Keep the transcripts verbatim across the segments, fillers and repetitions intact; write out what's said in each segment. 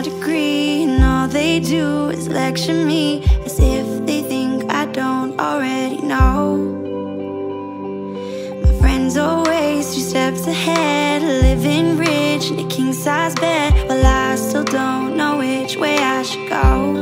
my degree, and all they do is lecture me as if they think I don't already know. My friends always two steps ahead, living rich in a king-size bed, while I still don't know which way I should go.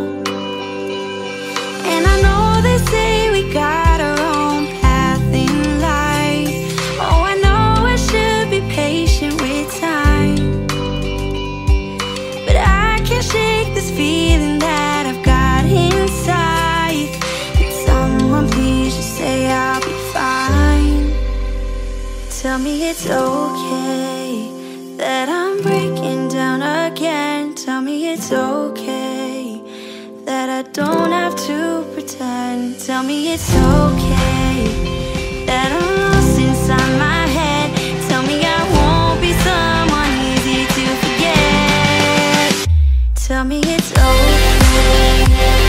And I know they say we got our own path in life. Oh, I know I should be patient with time, but I can't shake this feeling that I've got inside. Can someone please just say I'll be fine? Tell me it's okay that I'm breaking down again. Tell me it's okay that I don't have to pretend. Tell me it's okay that I'm lost inside my head. Tell me I won't be someone easy to forget. Tell me it's okay.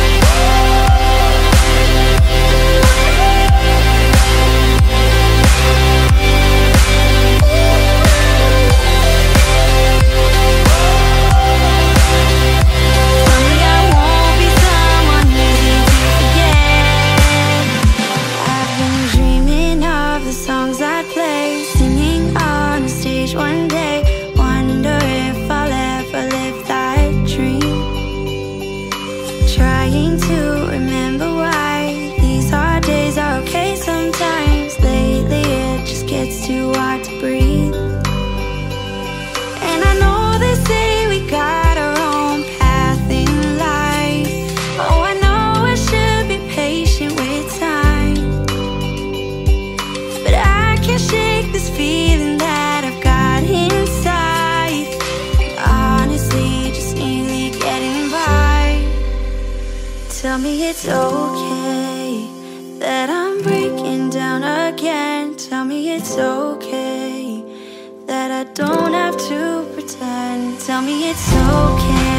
One day, wonder if I'll ever live that dream. Trying to remember why these hard days are okay sometimes. Lately it just gets too hard to breathe. And I know they say we got our own path in life. Oh, I know I should be patient with time, but I can't shake this feeling that I've got inside. Honestly, just nearly getting by. Tell me it's okay that I'm breaking down again. Tell me it's okay that I don't have to pretend. Tell me it's okay